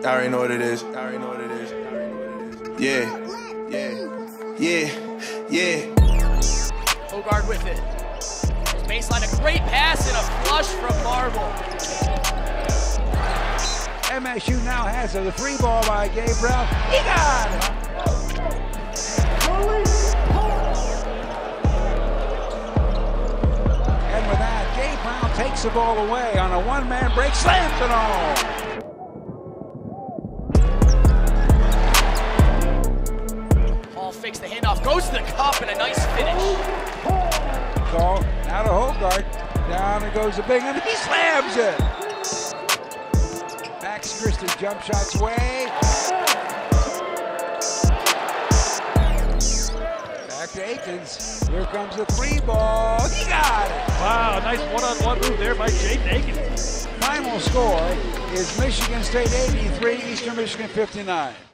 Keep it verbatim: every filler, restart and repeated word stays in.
I already know what it is. I already know what it is. I already know what it is. Yeah, yeah, yeah, yeah. Hogard with it. Baseline, a great pass and a flush from Marble. M S U now has a three ball by Gabe Brown. He got it! And with that, Gabe Brown takes the ball away on a one-man break, slams it home. Paul fakes the handoff, goes to the cup, and a nice finish. Call out of Hogard. Down it goes the big one. He slams it. Max Christie jump shots way. Back to Akins. Here comes the three ball. He got it. Wow, nice one-on-one move there by Jaden Akins. Final score is Michigan State eighty-three, Eastern Michigan fifty-nine.